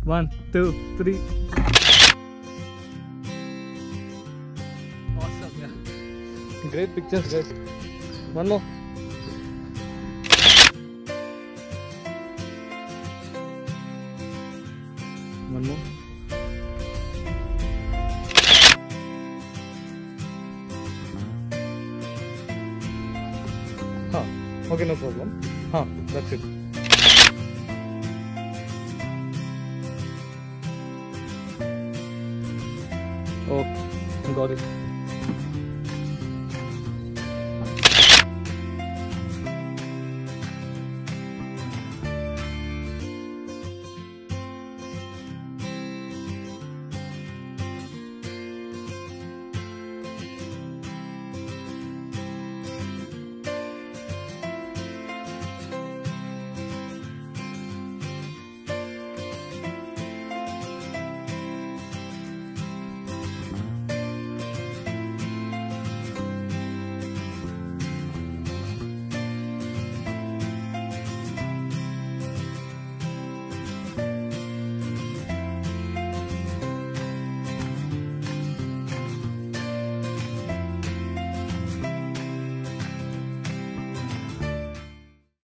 1, 2, 3. Awesome, yeah. Great pictures, guys. One more. One more. Okay, no problem. That's it. Okay, got it.